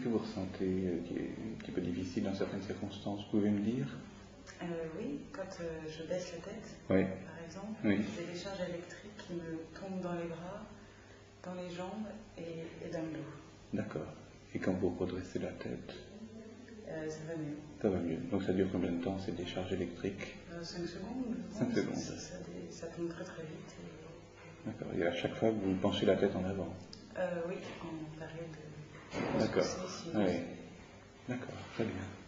que vous ressentez qui est un petit peu difficile dans certaines circonstances? Vous pouvez me dire? Oui, quand je baisse la tête, Oui. par exemple, Oui. j'ai des charges électriques qui me tombent dans les bras, dans les jambes et dans le dos. D'accord. Et quand vous redressez la tête? Ça va mieux. Ça va mieux. Donc ça dure combien de temps, ces décharges électriques? 5 secondes. 5 secondes. Ça tombe très très vite. D'accord. Et à chaque fois, vous penchez la tête en avant? Oui, en période de... D'accord. Oui. D'accord, très bien.